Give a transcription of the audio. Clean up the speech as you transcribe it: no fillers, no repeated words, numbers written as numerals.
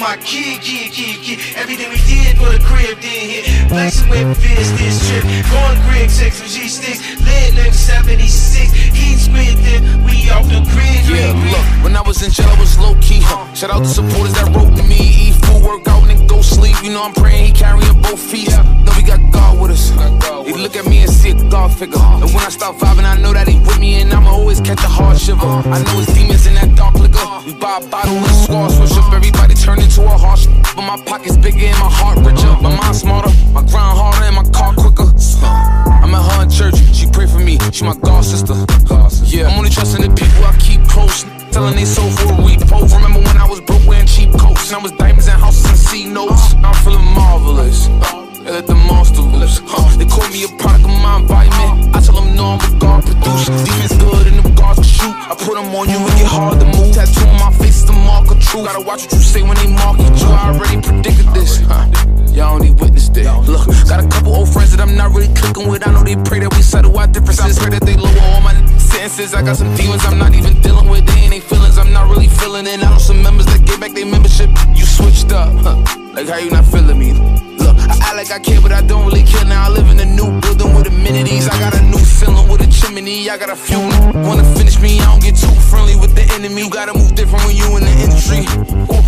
my kid. Everything we did for the crib didn't hit. Flexing with fists this trip. Going grid checks with G-sticks. Lit nigga 76. He spit it. We off the grid. Yeah, look, when I was in jail, I was low key. Shout out to supporters that wrote to me. Eat food, work out, and then go sleep. You know I'm praying he carrying both feet. Know we got God with us. He look at me and see a God figure. And when I start vibing, I know that he with me, and I'ma always catch a hard shiver. I know his demons in that dark liquor. We buy a bottle and squad switch up. Everybody turn into a harsh. But my pocket's bigger and my heart richer. My mind smarter, my grind harder, and my car quicker. I'm at her in church, she pray for me, she my God sister. Yeah, I'm only trusting the people I keep close. Telling they sold for a repo. Remember when I was broke wearing cheap coats, and I was diamonds and houses and C notes. Now I'm feeling marvelous. They let the monster loose. They call me a product of my environment. I tell them no, I'm what God produced. Demons good and them gods can shoot. I put them on you and get hard to move. Tattoo on my face is the mark of truth. Gotta watch what you say when they mark you. I already predicted this. Y'all only witnessed it. Look, got a couple old friends that I'm not really clicking with. I know they pray that we settle our differences. I pray that they lower all my sentences. I got some demons I'm not even dealing with. They ain't they feelings I'm not really feeling it. I know some members that get back their membership. You switched up, like how you not feeling me? Look, I act like I care, but I don't really care. Now I live in a new building with amenities. I got a new feeling with a chimney. I got a few wanna finish me. I don't get too friendly with the enemy. You gotta move different when you in the industry. Ooh.